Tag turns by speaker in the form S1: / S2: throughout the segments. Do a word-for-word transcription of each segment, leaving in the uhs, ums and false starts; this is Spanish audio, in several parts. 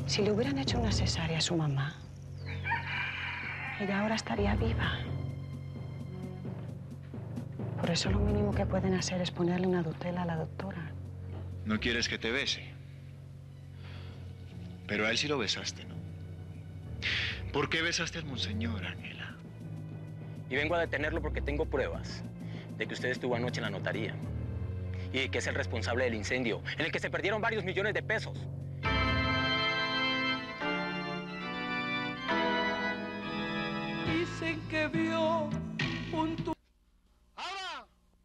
S1: Si le hubieran hecho una cesárea a su mamá, ella ahora estaría viva. Por eso lo mínimo que pueden hacer es ponerle una tutela a la doctora.
S2: No quieres que te bese. Pero a él sí lo besaste, ¿no? ¿Por qué besaste al monseñor, Ángela?
S3: Y vengo a detenerlo porque tengo pruebas de que usted estuvo anoche en la notaría y de que es el responsable del incendio en el que se perdieron varios millones de pesos.
S4: Dicen que vio un tu...
S5: ¡Ahora!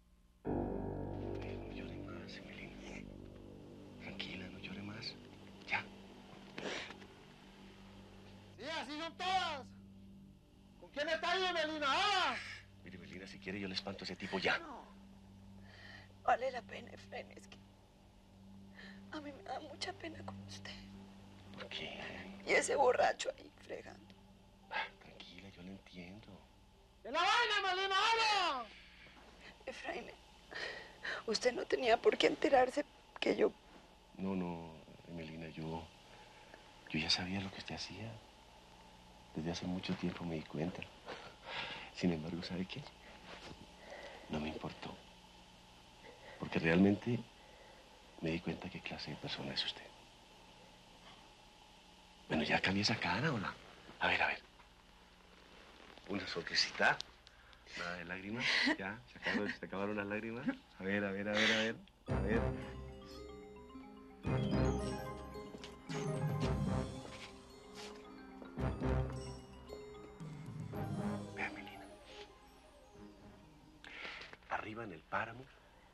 S6: No llore más, Emelina. Tranquila, no llore más. Ya.
S5: Sí, así son todas. ¿Con quién está ahí, Emelina? ¡Ah!
S6: Mire, Emelina, si quiere yo le espanto a ese tipo ya.
S7: No. Vale la pena, Efraín. Es que a mí me da mucha pena con usted.
S6: ¿Por qué?
S7: Y ese borracho ahí fregando.
S6: Ah, tranquila, yo lo entiendo.
S5: ¡De la vaina, Emelina! ¡Ahora!
S7: Efraín, usted no tenía por qué enterarse que yo...
S6: No, no, Emelina, yo... Yo ya sabía lo que usted hacía. Desde hace mucho tiempo me di cuenta. Sin embargo, ¿sabe qué? No me importó. Porque realmente me di cuenta qué clase de persona es usted. Bueno, ya cambié esa cara, ¿o no? A ver, a ver. Una sonrisita. Nada de lágrimas. Ya, se acabaron, se acabaron las lágrimas. A ver, a ver, a ver, a ver. A ver. Vea, Melina. Arriba en el páramo,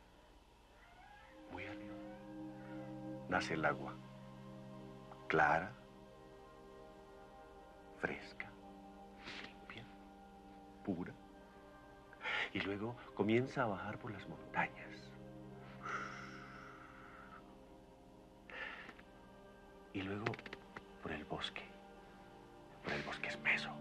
S6: muy arriba, nace el agua. Clara, fresca, limpia, pura. Y luego comienza a bajar por las montañas. Y luego por el bosque, por el bosque espeso.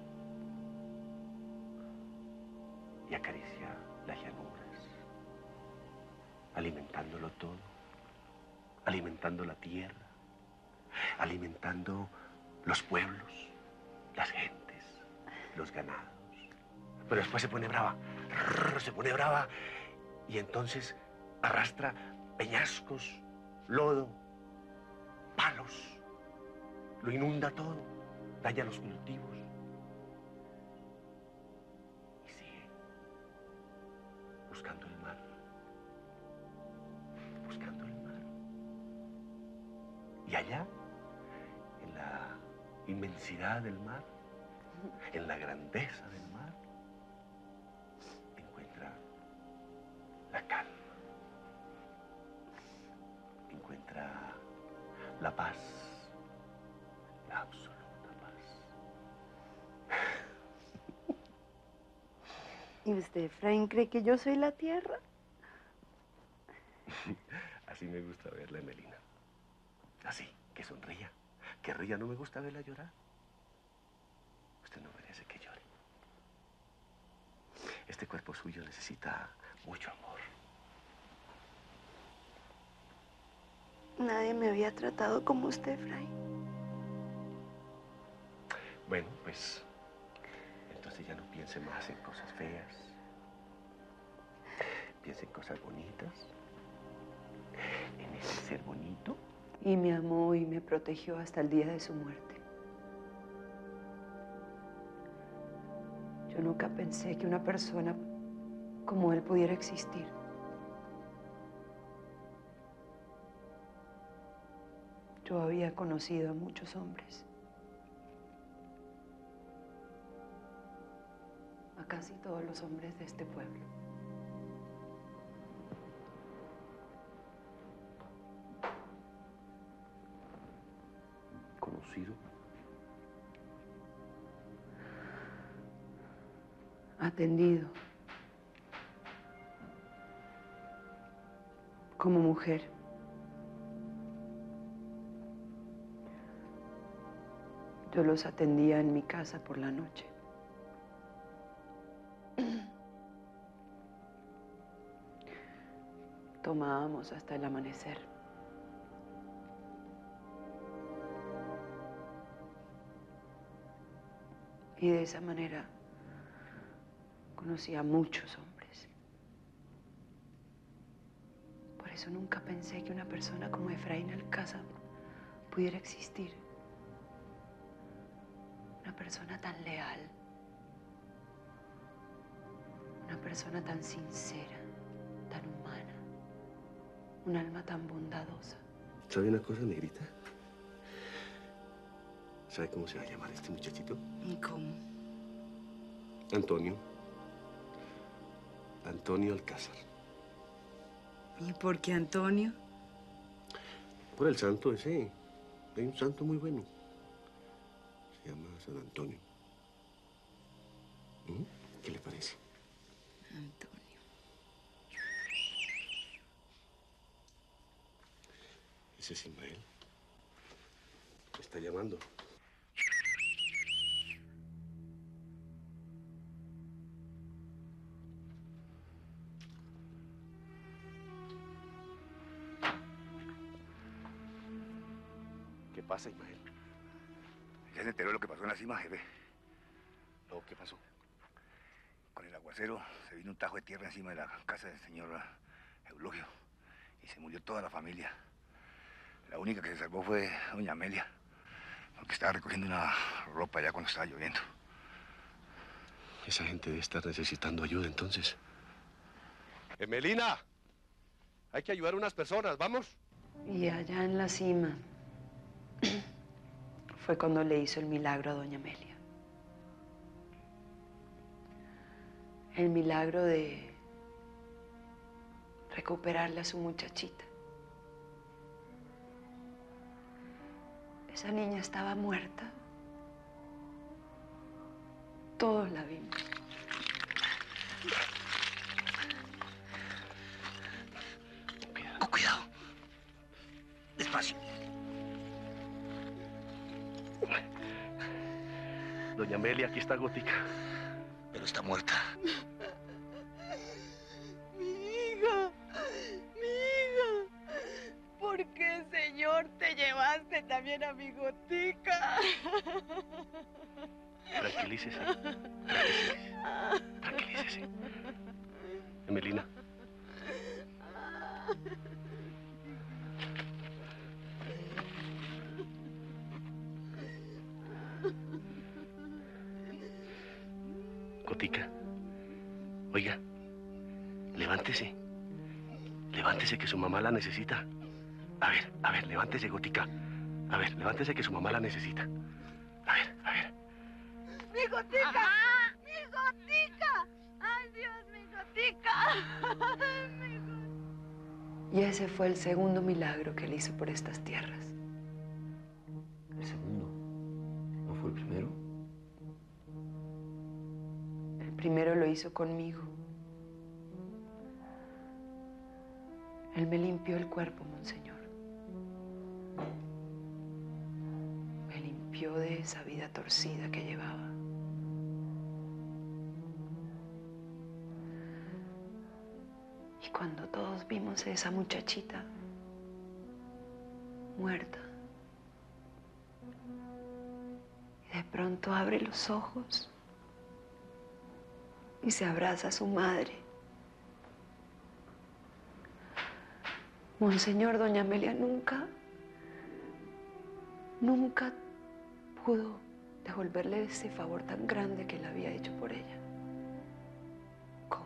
S6: Y acaricia las llanuras, alimentándolo todo, alimentando la tierra, alimentando los pueblos, las gentes, los ganados. Pero después se pone brava, se pone brava, y entonces arrastra peñascos, lodo, palos, lo inunda todo, daña los cultivos. Y sigue buscando el mar, buscando el mar. Y allá, en la inmensidad del mar, en la grandeza del mar, encuentra la calma, encuentra la paz, la absoluta paz.
S7: ¿Y usted, Efraín, cree que yo soy la tierra?
S6: Así me gusta verla, Emelina. Así, que sonría, que ría. No me gusta verla llorar. Usted no merece que llore. Este cuerpo suyo necesita mucho amor.
S7: Nadie me había tratado como usted, Efraín.
S6: Bueno, pues, entonces ya no piense más en cosas feas. Piense en cosas bonitas. En ese ser bonito.
S1: Y me amó y me protegió hasta el día de su muerte. Yo nunca pensé que una persona como él pudiera existir. Yo había conocido a muchos hombres. A casi todos los hombres de este pueblo.
S6: Conocido.
S1: Atendido. Como mujer. Yo los atendía en mi casa por la noche. Tomábamos hasta el amanecer. Y de esa manera conocí a muchos hombres. Por eso nunca pensé que una persona como Efraín Alcázar pudiera existir. Una persona tan leal. Una persona tan sincera, tan humana. Un alma tan bondadosa.
S6: ¿Sabe una cosa, negrita? ¿Sabe cómo se va a llamar este muchachito?
S1: ¿Y cómo?
S6: Antonio. Antonio Alcázar.
S1: ¿Y por qué Antonio?
S6: Por el santo ese. Hay un santo muy bueno. Se llama San Antonio. ¿Mm? ¿Qué le parece?
S1: Antonio.
S6: Ese es Ismael. Me está llamando. ¿Qué pasa, Ismael?
S8: Ya se enteró de lo que pasó en la cima, jefe.
S6: No, ¿qué pasó?
S8: Con el aguacero se vino un tajo de tierra encima de la casa del señor Eulogio y se murió toda la familia. La única que se salvó fue doña Amelia, porque estaba recogiendo una ropa allá cuando estaba lloviendo.
S6: Esa gente debe estar necesitando ayuda, entonces. ¡Emelina! Hay que ayudar a unas personas, ¿vamos?
S1: Y allá en la cima fue cuando le hizo el milagro a doña Amelia. El milagro de recuperarle a su muchachita. Esa niña estaba muerta. Todos la vimos.
S8: Con cuidado. Despacio.
S6: Doña Amelia, aquí está Gótica.
S8: Pero está muerta.
S7: Mi hija, mi hija. ¿Por qué, señor, te llevaste también a mi Gótica?
S6: Tranquilícese. Tranquilícese. Tranquilícese. Emelina. Gótica. Oiga, levántese. Levántese que su mamá la necesita. A ver, a ver, levántese, Gótica. A ver, levántese que su mamá la necesita. A ver, a ver.
S7: ¡Mi Gótica! ¡Mi Gótica! ¡Ay, Dios, mi Gótica! Mi Gótica.
S1: Y ese fue el segundo milagro que él hizo por estas tierras.
S6: ¿El segundo? ¿No fue el primero?
S1: El primero lo hizo conmigo. Él me limpió el cuerpo, monseñor. Me limpió de esa vida torcida que llevaba. Y cuando todos vimos a esa muchachita muerta, y de pronto abre los ojos y se abraza a su madre. Monseñor, doña Amelia nunca, nunca pudo devolverle ese favor tan grande que él había hecho por ella. ¿Cómo?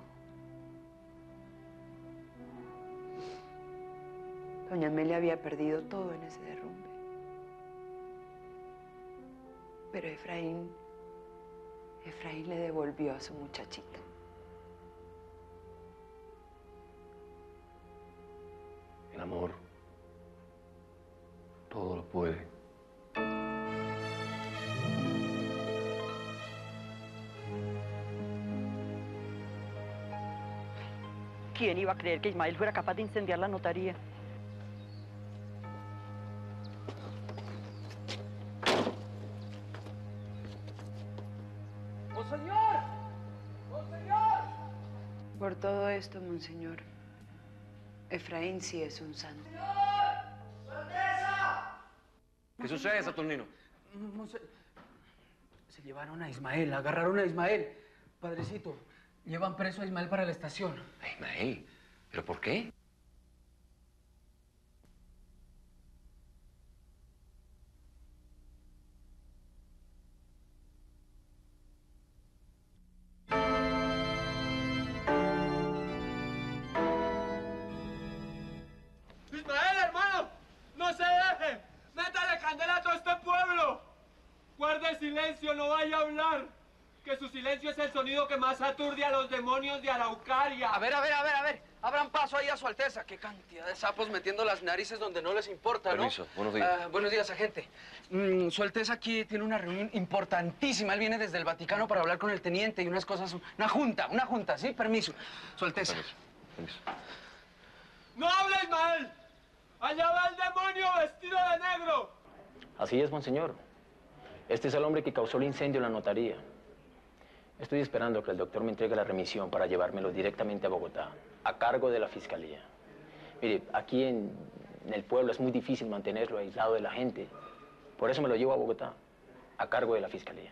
S1: Doña Amelia había perdido todo en ese derrumbe. Pero Efraín, Efraín le devolvió a su muchachita.
S6: El amor todo lo puede.
S9: ¿Quién iba a creer que Ismael fuera capaz de incendiar la notaría?
S5: ¡Monseñor! ¡Monseñor!
S1: Por todo esto, monseñor, Efraín sí es un santo.
S5: ¡Su Alteza!
S3: ¿Qué sucede, Saturnino?
S5: Monse...
S4: Se llevaron a Ismael, agarraron a Ismael. Padrecito, llevan preso a Ismael para la estación.
S10: ¿A Ismael? ¿Pero por qué?
S4: ¡Ismael, hermano! ¡No se deje! ¡Métale candela a todo este pueblo! Guarde silencio, no vaya a hablar. Que su silencio es el sonido que más aturde a los demonios de Araucaria.
S11: A ver, a ver, a ver, a ver. Abran paso ahí a su alteza. Qué cantidad de sapos metiendo las narices donde no les importa, ¿no?
S10: Permiso, buenos días.
S11: Ah, buenos días, agente. Mm, su alteza aquí tiene una reunión importantísima. Él viene desde el Vaticano para hablar con el teniente y unas cosas... Una junta, una junta, ¿sí? Permiso. Su alteza.
S10: Permiso, permiso.
S4: ¡No hable, Ismael! ¡Allá va el demonio vestido de negro!
S3: Así es, monseñor. Este es el hombre que causó el incendio en la notaría. Estoy esperando que el doctor me entregue la remisión para llevármelo directamente a Bogotá, a cargo de la fiscalía. Mire, aquí en, en el pueblo es muy difícil mantenerlo aislado de la gente. Por eso me lo llevo a Bogotá, a cargo de la fiscalía.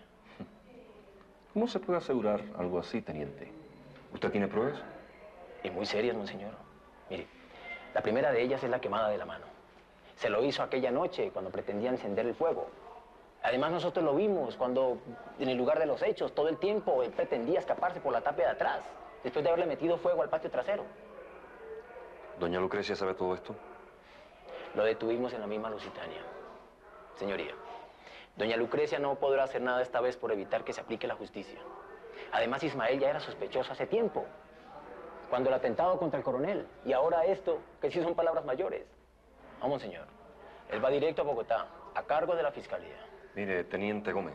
S10: ¿Cómo se puede asegurar algo así, teniente? ¿Usted tiene pruebas?
S3: Y muy serias, monseñor. Mire, la primera de ellas es la quemada de la mano. Se lo hizo aquella noche cuando pretendía encender el fuego. Además, nosotros lo vimos cuando, en el lugar de los hechos, todo el tiempo él pretendía escaparse por la tapia de atrás, después de haberle metido fuego al patio trasero.
S10: ¿Doña Lucrecia sabe todo esto?
S3: Lo detuvimos en la misma Lusitania. Señoría, doña Lucrecia no podrá hacer nada esta vez por evitar que se aplique la justicia. Además, Ismael ya era sospechoso hace tiempo, cuando el atentado contra el coronel, y ahora esto, que sí son palabras mayores. No, monseñor, él va directo a Bogotá, a cargo de la fiscalía.
S10: Mire, teniente Gómez,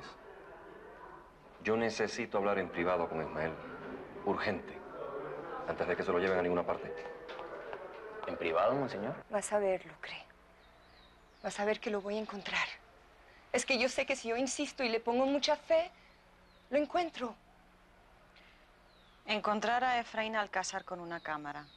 S10: yo necesito hablar en privado con Ismael, urgente, antes de que se lo lleven a ninguna parte.
S3: ¿En privado, monseñor?
S1: Vas a ver, Lucre. Vas a ver que lo voy a encontrar. Es que yo sé que si yo insisto y le pongo mucha fe, lo encuentro.
S12: Encontrar a Efraín Alcázar con una cámara.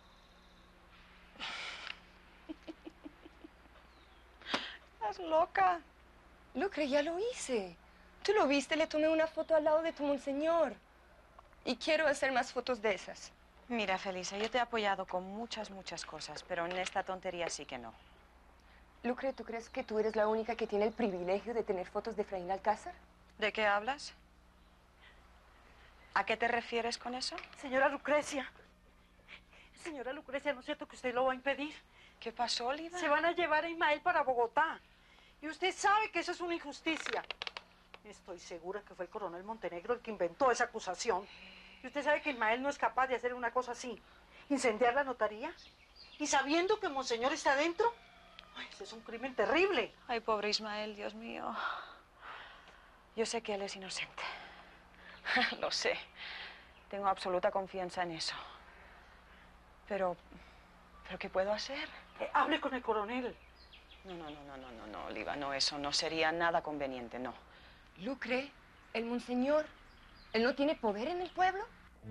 S1: Estás loca. Lucre, ya lo hice. Tú lo viste, le tomé una foto al lado de tu monseñor. Y quiero hacer más fotos de esas.
S12: Mira, Felisa, yo te he apoyado con muchas, muchas cosas, pero en esta tontería sí que no.
S1: Lucre, ¿tú crees que tú eres la única que tiene el privilegio de tener fotos de Efraín Alcázar?
S12: ¿De qué hablas? ¿A qué te refieres con eso?
S9: Señora Lucrecia. Señora Lucrecia, ¿no es cierto que usted lo va a impedir?
S12: ¿Qué pasó, Oliva?
S9: Se van a llevar a Ismael para Bogotá. Y usted sabe que eso es una injusticia. Estoy segura que fue el coronel Montenegro el que inventó esa acusación. Y usted sabe que Ismael no es capaz de hacer una cosa así. Incendiar la notaría. Y sabiendo que Monseñor está adentro. Ay, ese es un crimen terrible.
S12: Ay, pobre Ismael, Dios mío. Yo sé que él es inocente. Lo sé. Tengo absoluta confianza en eso. Pero... ¿pero qué puedo hacer?
S9: Eh, hable con el coronel.
S12: No, no, no, no, no, no, no, Oliva, no, eso no sería nada conveniente, no.
S1: Lucre, el monseñor, ¿él no tiene poder en el pueblo?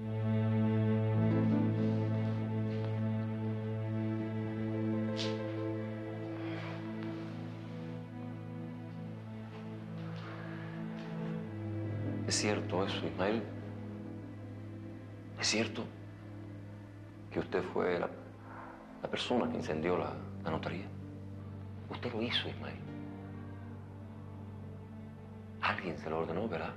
S10: ¿Es cierto eso, Ismael? ¿Es cierto que usted fue la, la persona que incendió la, la notaría? Usted lo hizo, Ismael. Alguien se lo ordenó, ¿verdad?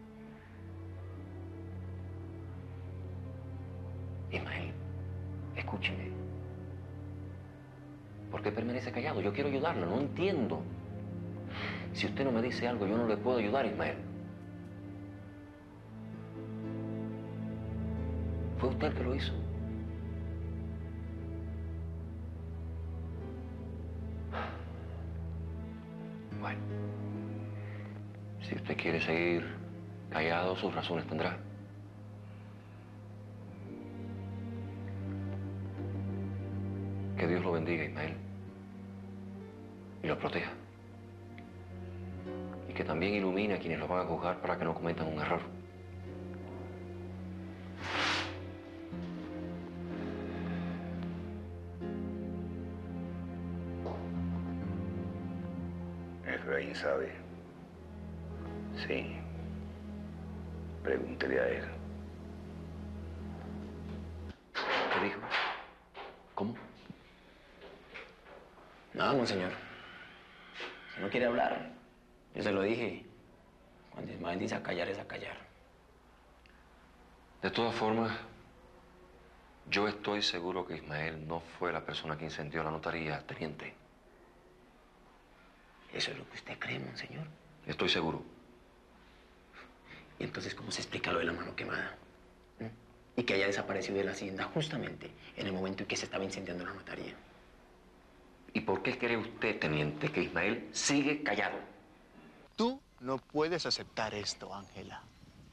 S10: Ismael, escúcheme. ¿Por qué permanece callado? Yo quiero ayudarlo, no entiendo. Si usted no me dice algo, yo no le puedo ayudar, Ismael. ¿Fue usted el que lo hizo? Bueno, si usted quiere seguir callado, sus razones tendrá. Que Dios lo bendiga, Ismael, y lo proteja. Y que también ilumine a quienes lo van a juzgar para que no cometan un error.
S8: Efraín sabe. Sí. Pregúntele a él.
S3: ¿Qué dijo? ¿Cómo? Nada, monseñor. Si no quiere hablar, yo se lo dije. Cuando Ismael dice a callar, es a callar.
S10: De todas formas, yo estoy seguro que Ismael no fue la persona que incendió la notaría, teniente.
S3: ¿Eso es lo que usted cree, monseñor?
S10: Estoy seguro.
S3: ¿Y entonces cómo se explica lo de la mano quemada? ¿Mm? Y que haya desaparecido de la hacienda justamente en el momento en que se estaba incendiando la notaría.
S10: ¿Y por qué cree usted, teniente, que Ismael sigue callado?
S5: Tú no puedes aceptar esto, Ángela.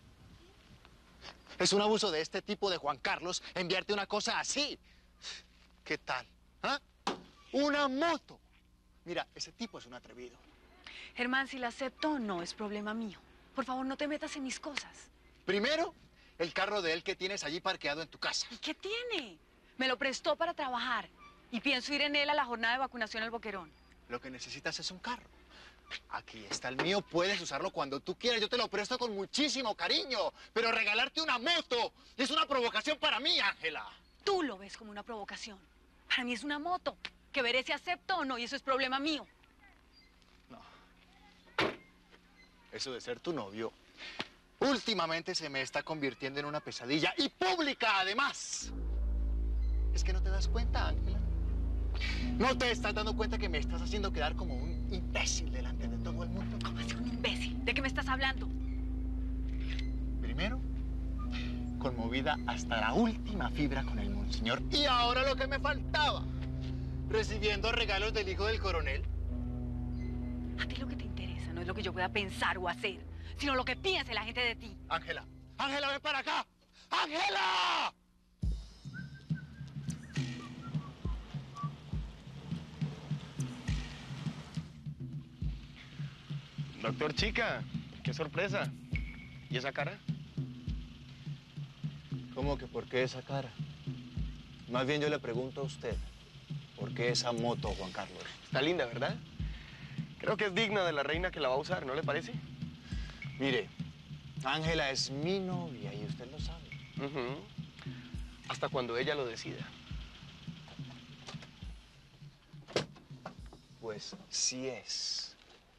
S5: Es un abuso de este tipo de Juan Carlos enviarte una cosa así. ¿Qué tal? ¿Ah? Una moto. Mira, ese tipo es un atrevido.
S12: Germán, si la acepto o no es problema mío. Por favor, no te metas en mis cosas.
S5: Primero, el carro de él que tienes allí parqueado en tu casa.
S12: ¿Y qué tiene? Me lo prestó para trabajar y pienso ir en él a la jornada de vacunación al Boquerón.
S5: Lo que necesitas es un carro. Aquí está el mío, puedes usarlo cuando tú quieras. Yo te lo presto con muchísimo cariño. Pero regalarte una moto es una provocación para mí, Ángela.
S12: Tú lo ves como una provocación. Para mí es una moto, que veré si acepto o no, y eso es problema mío.
S5: Eso de ser tu novio, últimamente se me está convirtiendo en una pesadilla. ¡Y pública, además! ¿Es que no te das cuenta, Ángela? ¿No te estás dando cuenta que me estás haciendo quedar como un imbécil delante de todo el mundo?
S12: ¿Cómo así un imbécil? ¿De qué me estás hablando?
S5: Primero, conmovida hasta la última fibra con el monseñor. Y ahora lo que me faltaba, recibiendo regalos del hijo del coronel.
S12: A ti lo que te interesa no es lo que yo pueda pensar o hacer, sino lo que piense la gente de ti.
S5: Ángela, Ángela, ven para acá. ¡Ángela!
S6: Doctor Chica, qué sorpresa. ¿Y esa cara?
S5: ¿Cómo que por qué esa cara? Más bien yo le pregunto a usted, ¿por qué esa moto, Juan Carlos?
S6: Está linda, ¿verdad? Creo que es digna de la reina que la va a usar, ¿no le parece?
S5: Mire, Ángela es mi novia y usted lo sabe.
S6: Uh-huh. Hasta cuando ella lo decida.
S5: Pues sí es.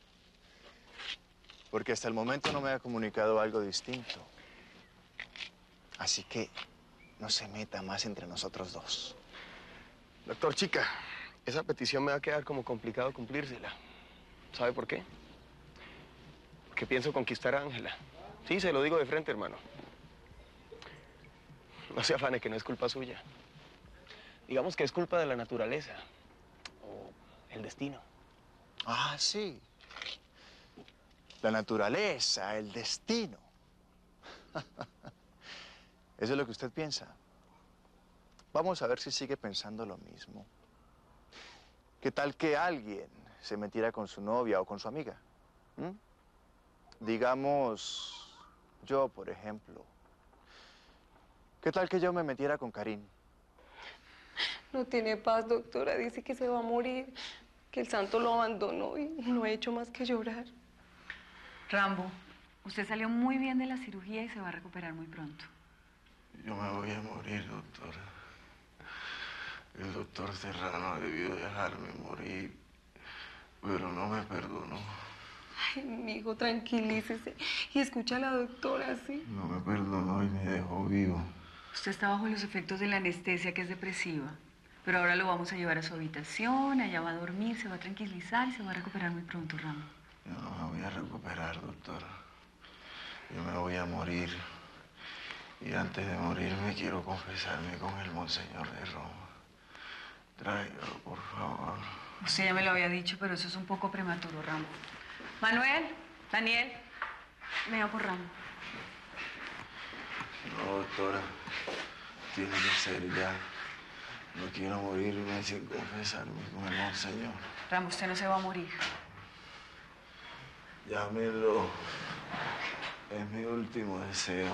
S5: Porque hasta el momento no me ha comunicado algo distinto. Así que no se meta más entre nosotros dos.
S6: Doctor Chica, esa petición me va a quedar como complicado cumplírsela. ¿Sabe por qué? Porque pienso conquistar a Ángela. Sí, se lo digo de frente, hermano. No se afane, que no es culpa suya. Digamos que es culpa de la naturaleza. O el destino.
S5: Ah, sí. La naturaleza, el destino. ¿Eso es lo que usted piensa? Vamos a ver si sigue pensando lo mismo. ¿Qué tal que alguien se metiera con su novia o con su amiga? ¿Mm? Digamos, yo, por ejemplo. ¿Qué tal que yo me metiera con Karim?
S1: No tiene paz, doctora. Dice que se va a morir, que el santo lo abandonó y no he hecho más que llorar.
S12: Rambo, usted salió muy bien de la cirugía y se va a recuperar muy pronto.
S6: Yo me voy a morir, doctora. El doctor Serrano debió dejarme morir, pero no me perdonó.
S1: Ay, mi hijo, tranquilícese y escucha a la doctora, ¿sí?
S6: No me perdonó y me dejó vivo.
S12: Usted está bajo los efectos de la anestesia, que es depresiva. Pero ahora lo vamos a llevar a su habitación, allá va a dormir, se va a tranquilizar y se va a recuperar muy pronto, Rambo.
S6: Yo no me voy a recuperar, doctora. Yo me voy a morir. Y antes de morirme quiero confesarme con el Monseñor de Roma. Tráigalo, por favor.
S12: Usted ya me lo había dicho, pero eso es un poco prematuro, Rambo. Manuel, Daniel, venga por Rambo.
S6: No, doctora. Tiene que ser ya. No quiero morirme sin confesarme con el Monseñor.
S12: Rambo, usted no se va a morir.
S6: Llámelo. Es mi último deseo.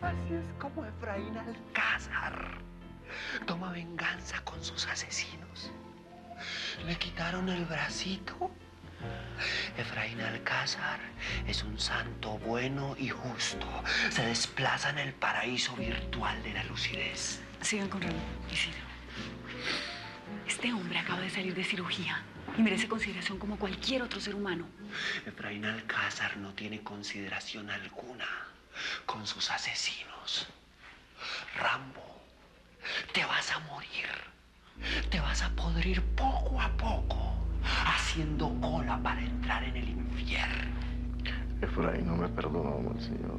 S6: Así es como Efraín Alcázar toma venganza con sus asesinos. Le quitaron el bracito. Efraín Alcázar es un santo bueno y justo. Se desplaza en el paraíso virtual de la lucidez.
S13: Sigan con Ramón, Isidro. Este hombre acaba de salir de cirugía y merece consideración como cualquier otro ser humano.
S6: Efraín Alcázar no tiene consideración alguna con sus asesinos. Rambo, te vas a morir. Te vas a podrir poco a poco, haciendo cola para entrar en el infierno.
S14: Efraín no me perdonó, monseñor.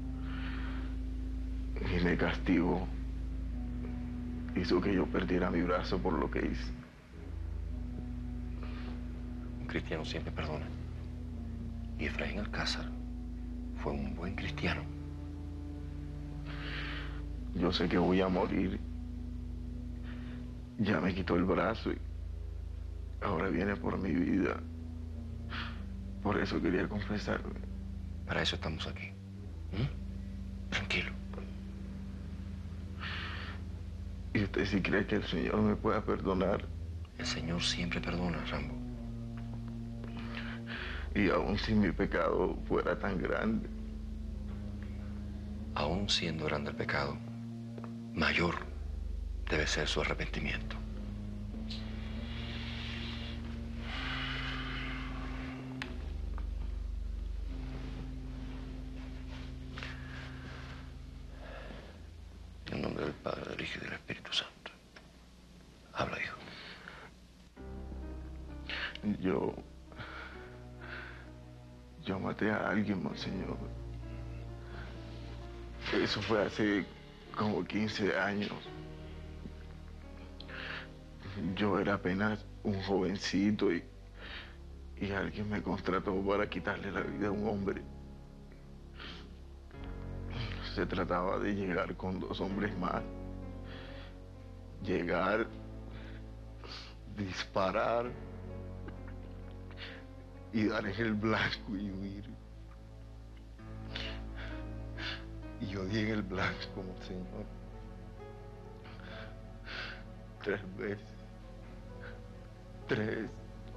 S14: Y me castigó. Hizo que yo perdiera mi brazo por lo que hice.
S10: Un cristiano siempre perdona. Y Efraín Alcázar fue un buen cristiano.
S14: Yo sé que voy a morir. Ya me quitó el brazo y ahora viene por mi vida. Por eso quería confesarme.
S10: Para eso estamos aquí. ¿Mm? Tranquilo.
S14: ¿Y usted sí cree que el Señor me pueda perdonar?
S10: El Señor siempre perdona, Rambo.
S14: Y aun si mi pecado fuera tan grande.
S10: Aún siendo grande el pecado, mayor debe ser su arrepentimiento. En nombre del Padre, del Hijo y del Espíritu Santo. Habla, hijo.
S14: Yo... Yo maté a alguien, monseñor. Eso fue hace como quince años. Yo era apenas un jovencito y, y alguien me contrató para quitarle la vida a un hombre. Se trataba de llegar con dos hombres más. Llegar, disparar y dar en el blanco y huir. Y yo di en el blanco, monseñor. Tres veces. Tres.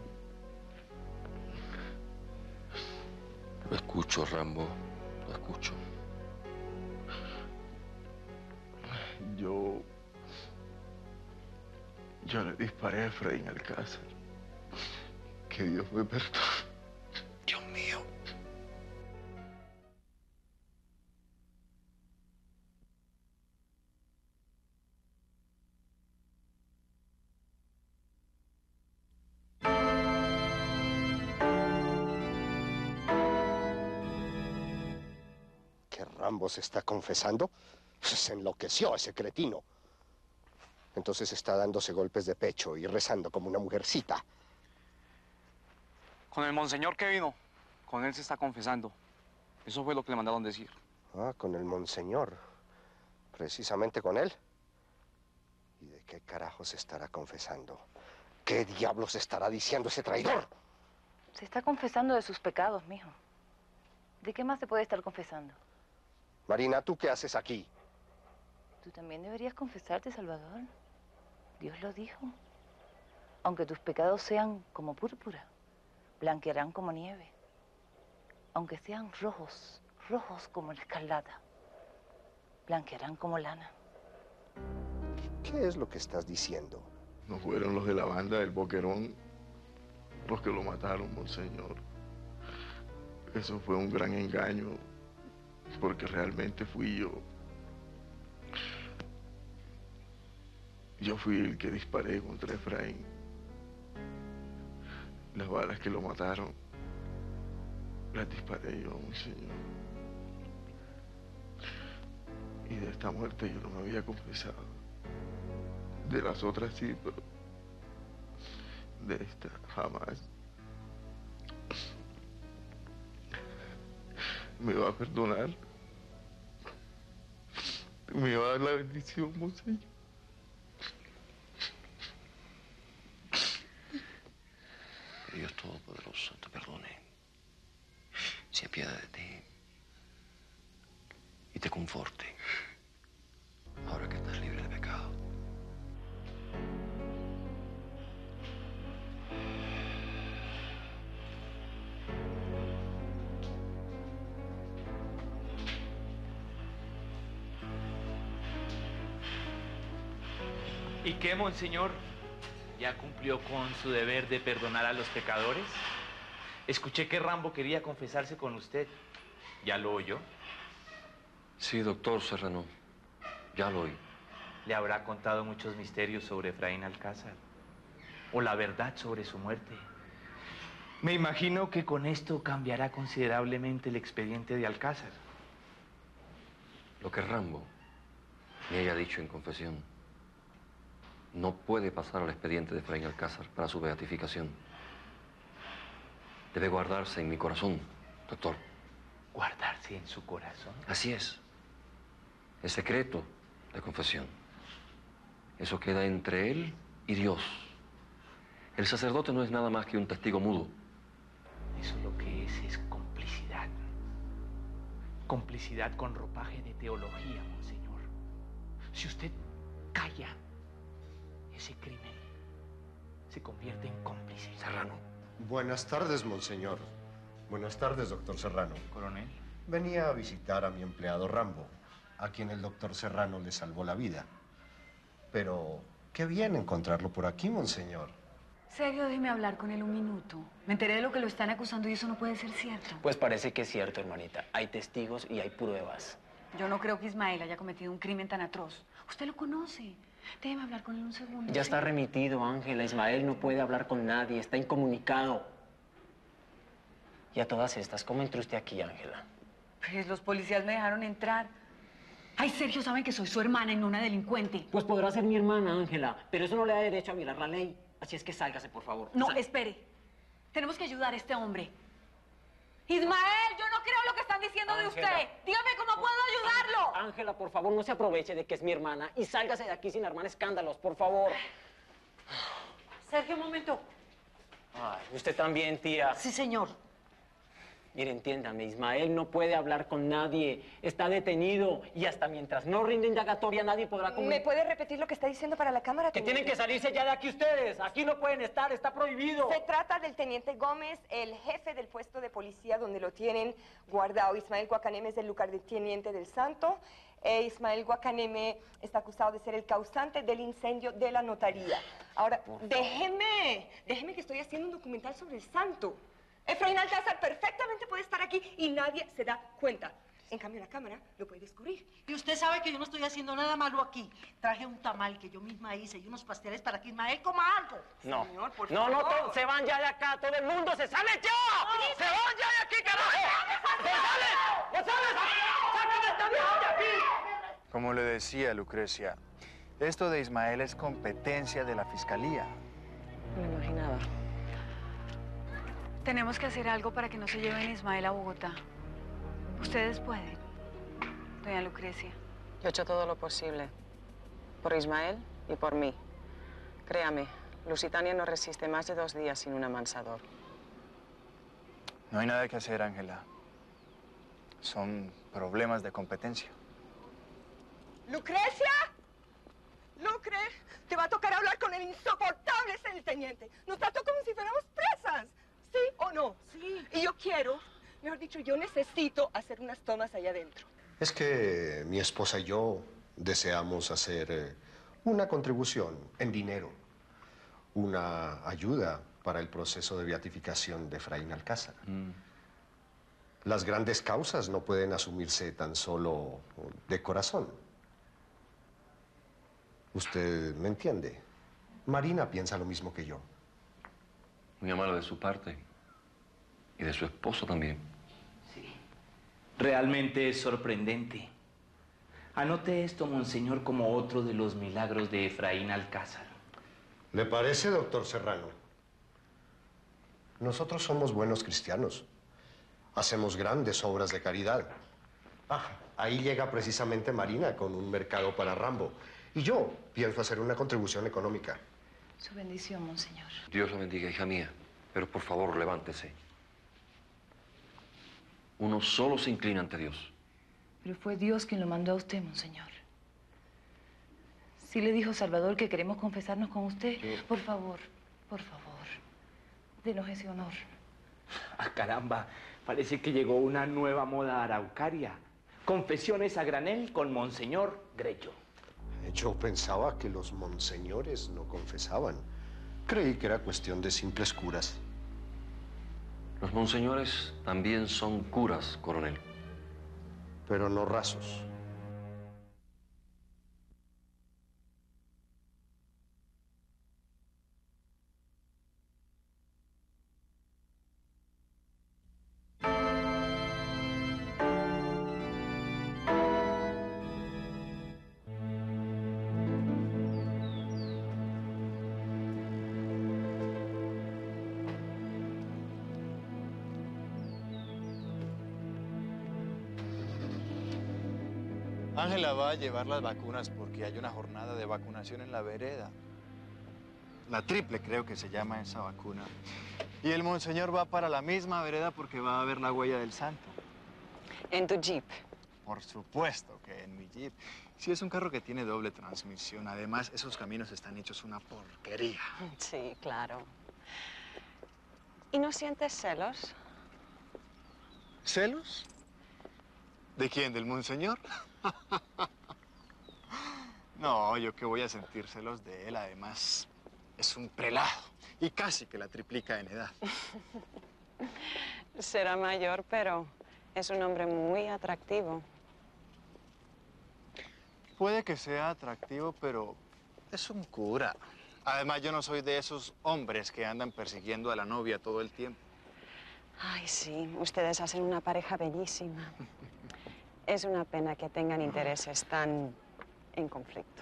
S10: Lo escucho, Rambo. Lo escucho.
S14: Yo... Yo le disparé a Efraín Alcázar. Que Dios me perdone.
S10: Dios mío.
S15: ¿Que Rambo se está confesando? Se enloqueció ese cretino. Entonces está dándose golpes de pecho y rezando como una mujercita.
S11: Con el monseñor que vino, con él se está confesando. Eso fue lo que le mandaron decir.
S15: Ah, con el monseñor. Precisamente con él. ¿Y de qué carajo se estará confesando? ¿Qué diablos estará diciendo ese traidor?
S16: Se está confesando de sus pecados, mijo. ¿De qué más se puede estar confesando?
S15: Marina, ¿tú qué haces aquí?
S16: Tú también deberías confesarte, Salvador. Dios lo dijo. Aunque tus pecados sean como púrpura, blanquearán como nieve. Aunque sean rojos, rojos como la escarlata, blanquearán como lana.
S15: ¿Qué es lo que estás diciendo?
S14: No fueron los de la banda del Boquerón los que lo mataron, monseñor. Eso fue un gran engaño, porque realmente fui yo. Yo fui el que disparé contra Efraín. Las balas que lo mataron, las disparé yo, monseñor. Y de esta muerte yo no me había confesado. De las otras sí, pero de esta jamás. ¿Me va a perdonar? ¿Me va a dar la bendición, monseñor?
S10: Que Dios Todopoderoso te perdone, se apiade de ti y te conforte.
S17: ¿Y qué, monseñor? ¿Ya cumplió con su deber de perdonar a los pecadores? Escuché que Rambo quería confesarse con usted. ¿Ya lo oyó?
S10: Sí, doctor Serrano. Ya lo oí.
S17: ¿Le habrá contado muchos misterios sobre Efraín Alcázar? ¿O la verdad sobre su muerte? Me imagino que con esto cambiará considerablemente el expediente de Alcázar.
S10: Lo que Rambo me haya dicho en confesión no puede pasar al expediente de Efraín Alcázar para su beatificación. Debe guardarse en mi corazón, doctor.
S17: ¿Guardarse en su corazón?
S10: Así es. El secreto de confesión. Eso queda entre él y Dios. El sacerdote no es nada más que un testigo mudo.
S17: Eso lo que es es complicidad. Complicidad con ropaje de teología, monseñor. Si usted calla, ese crimen se convierte en cómplice.
S15: Serrano. Buenas tardes, monseñor. Buenas tardes, doctor Serrano.
S17: Coronel.
S15: Venía a visitar a mi empleado Rambo, a quien el doctor Serrano le salvó la vida. Pero qué bien encontrarlo por aquí, monseñor.
S13: Sergio, déjeme hablar con él un minuto. Me enteré de lo que lo están acusando y eso no puede ser cierto.
S3: Pues parece que es cierto, hermanita. Hay testigos y hay pruebas.
S13: Yo no creo que Ismael haya cometido un crimen tan atroz. Usted lo conoce. Déjeme hablar con él un segundo.
S3: Ya
S13: ¿sí?
S3: está remitido, Ángela. Ismael no puede hablar con nadie. Está incomunicado. Y a todas estas, ¿cómo entró usted aquí, Ángela?
S13: Pues los policías me dejaron entrar. Ay, Sergio, saben que soy su hermana y no una delincuente.
S3: Pues podrá ser mi hermana, Ángela, pero eso no le da derecho a violar la ley. Así es que sálgase, por favor.
S13: No,
S3: Sal-
S13: espere. Tenemos que ayudar a este hombre. Ismael, yo no creo lo que están diciendo de
S3: Ángela.
S13: usted. Dígame cómo puedo ayudarlo.
S3: Ángela, por favor, no se aproveche de que es mi hermana y sálgase de aquí sin armar escándalos, por favor.
S9: Sergio, un momento.
S3: Ay, usted también, tía.
S9: Sí, señor.
S3: Mire, entiéndame, Ismael no puede hablar con nadie. Está detenido y hasta mientras no rinde indagatoria nadie podrá
S1: ¿Me
S3: comunicar.
S1: puede repetir lo que está diciendo para la cámara?
S3: Que
S1: teniente?
S3: tienen que salirse ya de aquí ustedes. Aquí no pueden estar, está prohibido.
S1: Se trata del teniente Gómez, el jefe del puesto de policía donde lo tienen guardado. Ismael Guacaneme es el lugarteniente del Santo. E Ismael Guacaneme está acusado de ser el causante del incendio de la notaría. Ahora, déjeme, déjeme que estoy haciendo un documental sobre el Santo. Efraín Alcázar perfectamente puede estar aquí y nadie se da cuenta. En cambio, la cámara lo puede descubrir.
S9: Y usted sabe que yo no estoy haciendo nada malo aquí. Traje un tamal que yo misma hice y unos pasteles para que Ismael coma algo.
S3: No,
S1: Señor, por
S3: no, no,
S1: favor.
S3: to- se van ya de acá, todo el mundo se sale ya. Se van ya de aquí, carajo. Se salen, se salen. Sáquenme esta vieja de aquí.
S5: Como le decía, Lucrecia, esto de Ismael es competencia de la fiscalía.
S12: Me lo imaginaba.
S13: Tenemos que hacer algo para que no se lleven a Ismael a Bogotá. Ustedes pueden, doña Lucrecia.
S12: Yo he hecho todo lo posible. Por Ismael y por mí. Créame, Lusitania no resiste más de dos días sin un amansador.
S5: No hay nada que hacer, Ángela. Son problemas de competencia.
S1: ¿Lucrecia? Lucre, te va a tocar hablar con el insoportable ese del teniente. Nos trató como si fuéramos presas. ¿Sí o no? Sí. Y yo quiero, mejor dicho, yo necesito hacer unas tomas allá adentro.
S15: Es que mi esposa y yo deseamos hacer eh, una contribución en dinero, una ayuda para el proceso de beatificación de Efraín Alcázar. Las grandes causas no pueden asumirse tan solo de corazón. ¿Usted me entiende? Marina piensa lo mismo que yo.
S10: Muy amable de su parte. Y de su esposo también.
S17: Realmente es sorprendente. Anote esto, monseñor, como otro de los milagros de Efraín Alcázar.
S15: ¿Le parece, doctor Serrano? Nosotros somos buenos cristianos. Hacemos grandes obras de caridad. Ah, ahí llega precisamente Marina con un mercado para Rambo. Y yo pienso hacer una contribución económica.
S16: Su bendición, monseñor.
S10: Dios la bendiga, hija mía. Pero por favor, levántese. Uno solo se inclina ante Dios.
S16: Pero fue Dios quien lo mandó a usted, monseñor. Sí le dijo Salvador que queremos confesarnos con usted.
S17: Sí.
S16: Por favor, por favor, denos ese honor.
S17: Ah, caramba, parece que llegó una nueva moda araucaria. Confesiones a granel con monseñor Grello.
S15: Yo pensaba que los monseñores no confesaban. Creí que era cuestión de simples curas.
S10: Los monseñores también son curas, coronel.
S15: Pero no rasos.
S5: Ángela va a llevar las vacunas porque hay una jornada de vacunación en la vereda. La triple creo que se llama esa vacuna. Y el monseñor va para la misma vereda porque va a ver la huella del santo.
S12: ¿En tu jeep?
S5: Por supuesto que en mi jeep. Sí, es un carro que tiene doble transmisión. Además, esos caminos están hechos una porquería.
S12: Sí, claro. ¿Y no sientes celos?
S5: ¿Celos? ¿De quién? ¿Del monseñor? No, yo qué voy a sentir celos de él. Además, es un prelado y casi que la triplica en edad.
S12: Será mayor, pero es un hombre muy atractivo.
S5: Puede que sea atractivo, pero es un cura. Además, yo no soy de esos hombres que andan persiguiendo a la novia todo el tiempo.
S12: Ay, sí, ustedes hacen una pareja bellísima. Es una pena que tengan intereses tan en conflicto.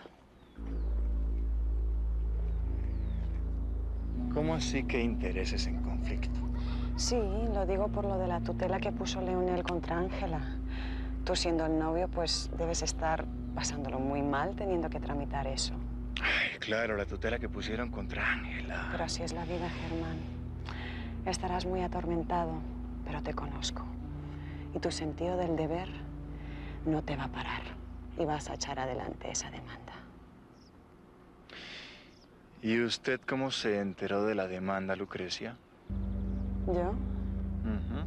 S5: ¿Cómo así que intereses en conflicto?
S12: Sí, lo digo por lo de la tutela que puso Leonel contra Ángela. Tú siendo el novio, pues debes estar pasándolo muy mal teniendo que tramitar eso.
S5: Ay, claro, la tutela que pusieron contra Ángela.
S12: Pero así es la vida, Germán. Estarás muy atormentado, pero te conozco. Y tu sentido del deber no te va a parar. Y vas a echar adelante esa demanda.
S5: ¿Y usted cómo se enteró de la demanda, Lucrecia?
S12: ¿Yo?
S5: Uh-huh.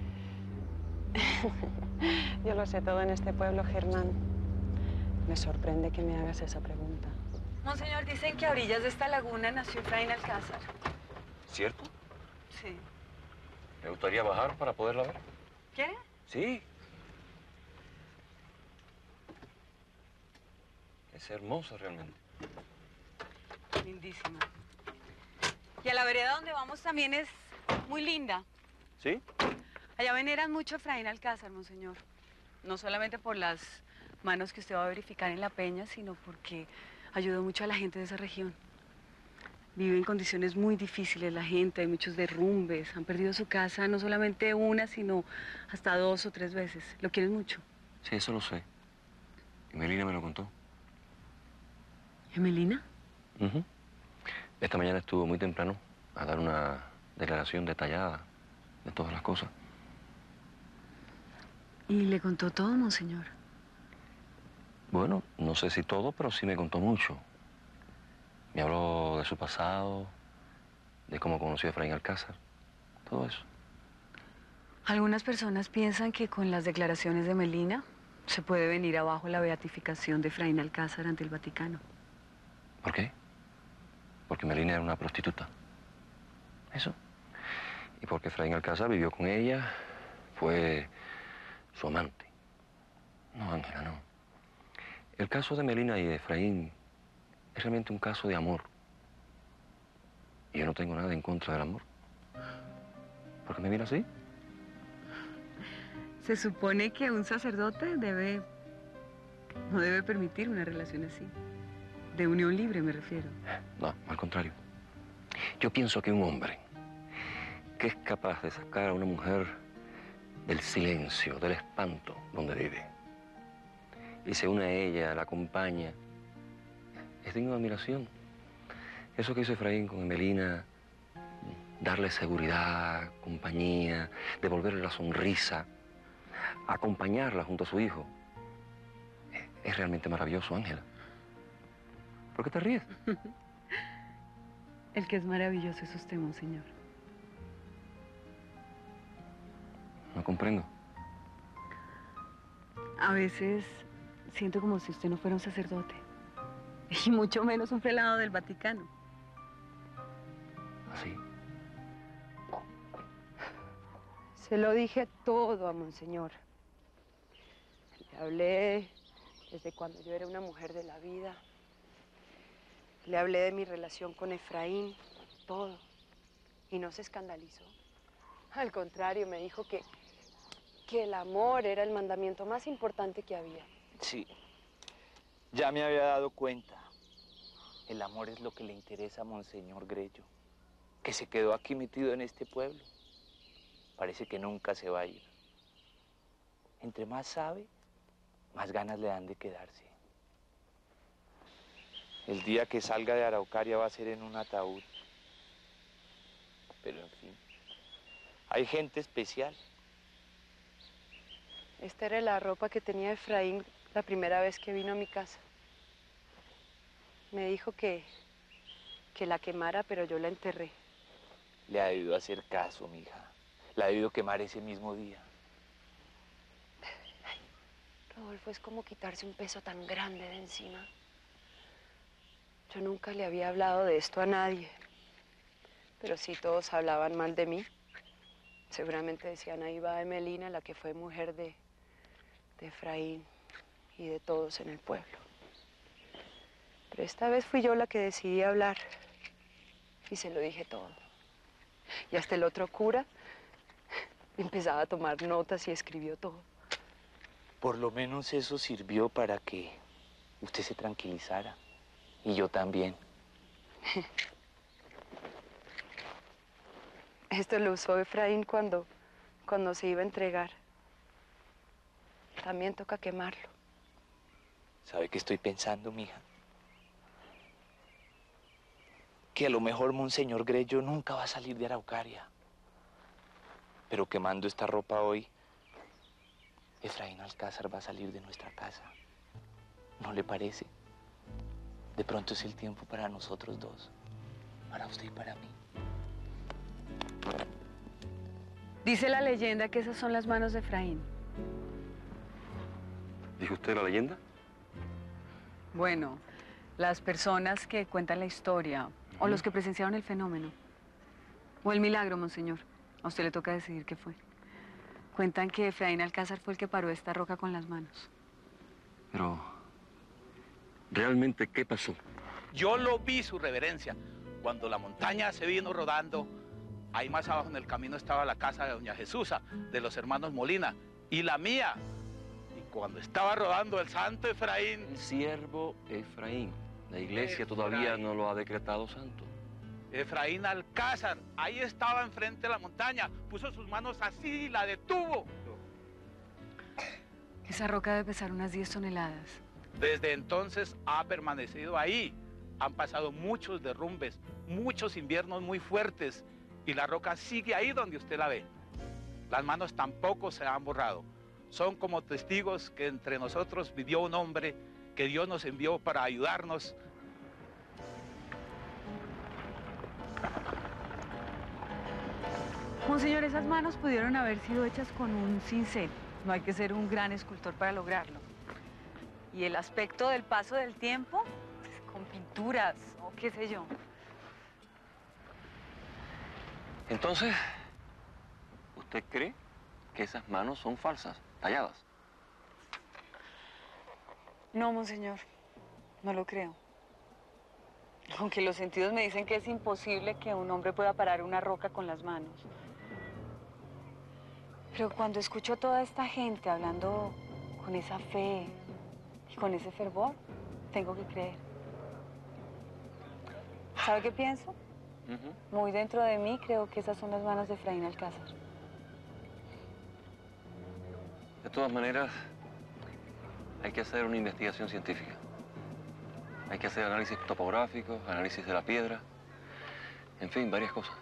S12: Yo lo sé todo en este pueblo, Germán. Me sorprende que me hagas esa pregunta.
S13: Monseñor, dicen que a orillas de esta laguna nació Efraín Alcázar.
S10: ¿Cierto?
S13: Sí.
S10: Me gustaría bajar para poderla ver.
S13: ¿Quiere?
S10: Sí. Es hermosa realmente.
S13: Lindísima. Y a la vereda donde vamos también es muy linda.
S10: ¿Sí?
S13: Allá veneran mucho a Efraín Alcázar, monseñor. No solamente por las manos que usted va a verificar en la peña, sino porque ayudó mucho a la gente de esa región. Vive en condiciones muy difíciles la gente, hay muchos derrumbes, han perdido su casa no solamente una, sino hasta dos o tres veces. ¿Lo quieren mucho?
S10: Sí, eso lo sé. Y Melina me lo contó.
S13: ¿Emelina?
S10: Uh-huh. Esta mañana estuvo muy temprano a dar una declaración detallada de todas las cosas.
S13: ¿Y le contó todo, monseñor?
S10: Bueno, no sé si todo, pero sí me contó mucho. Me habló de su pasado, de cómo conoció a Efraín Alcázar, todo eso.
S13: Algunas personas piensan que con las declaraciones de Melina se puede venir abajo la beatificación de Efraín Alcázar ante el Vaticano.
S10: ¿Por qué? Porque Melina era una prostituta. Eso. Y porque Efraín Alcázar vivió con ella, fue su amante. No, Ángela, no. El caso de Melina y de Efraín es realmente un caso de amor. Y yo no tengo nada en contra del amor. ¿Por qué me mira así?
S13: Se supone que un sacerdote debe... no debe permitir una relación así. De unión libre, me refiero.
S10: No, al contrario. Yo pienso que un hombre que es capaz de sacar a una mujer del silencio, del espanto donde vive, y se une a ella, la acompaña, es digno de admiración. Eso que hizo Efraín con Emelina, darle seguridad, compañía, devolverle la sonrisa, acompañarla junto a su hijo, es realmente maravilloso, Ángela. ¿Por qué te ríes?
S13: El que es maravilloso es usted, monseñor.
S10: No comprendo.
S13: A veces siento como si usted no fuera un sacerdote. Y mucho menos un prelado del Vaticano.
S10: ¿Así?
S1: Se lo dije todo a Monseñor. Le hablé desde cuando yo era una mujer de la vida. Le hablé de mi relación con Efraín, todo. Y no se escandalizó. Al contrario, me dijo que, que el amor era el mandamiento más importante que había.
S17: Sí, ya me había dado cuenta. El amor es lo que le interesa a Monseñor Grello, que se quedó aquí metido en este pueblo. Parece que nunca se va a ir. Entre más sabe, más ganas le dan de quedarse. El día que salga de Araucaria va a ser en un ataúd. Pero en fin, hay gente especial.
S1: Esta era la ropa que tenía Efraín la primera vez que vino a mi casa. Me dijo que, que la quemara, pero yo la enterré.
S17: Le ha debido hacer caso, mija. La ha debido quemar ese mismo día.
S1: Rodolfo, es como quitarse un peso tan grande de encima. Yo nunca le había hablado de esto a nadie. Pero sí todos hablaban mal de mí. Seguramente decían, ahí va Emelina, la que fue mujer de, de Efraín y de todos en el pueblo. Pero esta vez fui yo la que decidí hablar. Y se lo dije todo. Y hasta el otro cura empezaba a tomar notas y escribió todo.
S17: Por lo menos eso sirvió para que usted se tranquilizara. Y yo también.
S1: Esto lo usó Efraín cuando, cuando se iba a entregar. También toca quemarlo.
S17: ¿Sabe qué estoy pensando, mija? Que a lo mejor Monseñor Grello nunca va a salir de Araucaria. Pero quemando esta ropa hoy, Efraín Alcázar va a salir de nuestra casa. ¿No le parece? De pronto es el tiempo para nosotros dos. Para usted y para mí.
S13: Dice la leyenda que esas son las manos de Efraín.
S10: ¿Dijo usted la leyenda?
S13: Bueno, las personas que cuentan la historia, o los que presenciaron el fenómeno, o el milagro, monseñor. A usted le toca decidir qué fue. Cuentan que Efraín Alcázar fue el que paró esta roca con las manos.
S10: Pero, ¿realmente qué pasó?
S18: Yo lo vi, su reverencia. Cuando la montaña se vino rodando, ahí más abajo en el camino estaba la casa de doña Jesusa, de los hermanos Molina, y la mía. Y cuando estaba rodando el santo Efraín...
S10: El siervo Efraín. La iglesia todavía no lo ha decretado santo.
S18: Efraín Alcázar, ahí estaba enfrente de la montaña, puso sus manos así y la detuvo.
S13: Esa roca debe pesar unas diez toneladas.
S18: Desde entonces ha permanecido ahí. Han pasado muchos derrumbes, muchos inviernos muy fuertes, y la roca sigue ahí donde usted la ve. Las manos tampoco se han borrado. Son como testigos que entre nosotros vivió un hombre que Dios nos envió para ayudarnos.
S13: Monseñor, esas manos pudieron haber sido hechas con un cincel. No hay que ser un gran escultor para lograrlo. Y el aspecto del paso del tiempo, pues, con pinturas o qué sé yo.
S10: Entonces, ¿usted cree que esas manos son falsas, talladas?
S13: No, monseñor, no lo creo. Aunque los sentidos me dicen que es imposible que un hombre pueda parar una roca con las manos. Pero cuando escucho a toda esta gente hablando con esa fe y con ese fervor, tengo que creer. ¿Sabe qué pienso? Uh-huh. Muy dentro de mí creo que esas son las manos de Efraín Alcázar.
S10: De todas maneras, hay que hacer una investigación científica. Hay que hacer análisis topográficos, análisis de la piedra, en fin, varias cosas.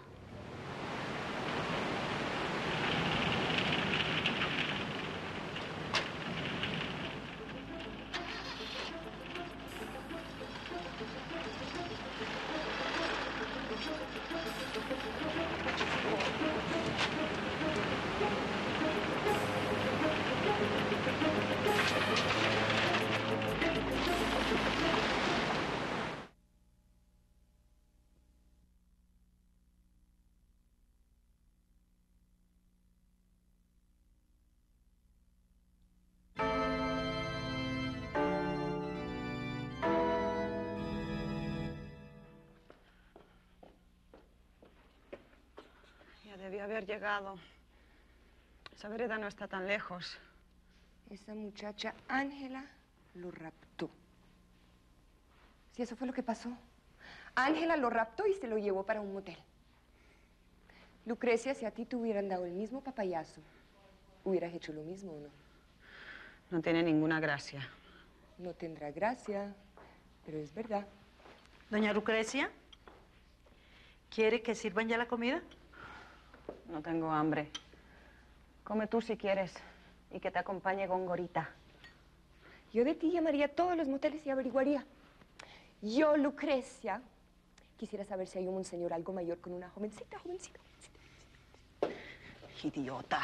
S12: debía haber llegado. Esa vereda no está tan lejos.
S1: Esa muchacha Ángela lo raptó. Sí, eso fue lo que pasó. Ángela lo raptó y se lo llevó para un motel. Lucrecia, si a ti te hubieran dado el mismo papayazo, ¿hubieras hecho lo mismo o no?
S12: No tiene ninguna gracia.
S1: No tendrá gracia, pero es verdad.
S9: Doña Lucrecia, ¿quiere que sirvan ya la comida?
S12: No tengo hambre. Come tú si quieres y que te acompañe Gongorita.
S1: Yo de ti llamaría a todos los moteles y averiguaría. Yo, Lucrecia, quisiera saber si hay un monseñor algo mayor con una jovencita, jovencita, jovencita.
S12: Idiota.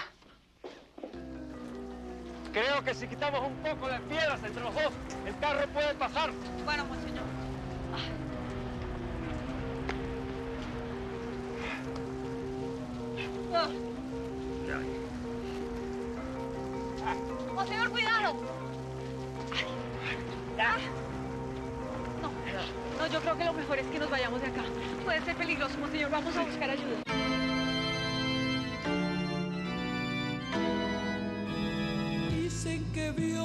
S4: Creo que si quitamos un poco de piedras entre los dos, el carro puede pasar.
S13: Bueno, monseñor. Ah. Monseñor, cuidado. Ah. No, no, yo creo que lo mejor es que nos vayamos de acá. Puede ser peligroso, monseñor. Vamos a buscar ayuda.
S19: Dicen que vio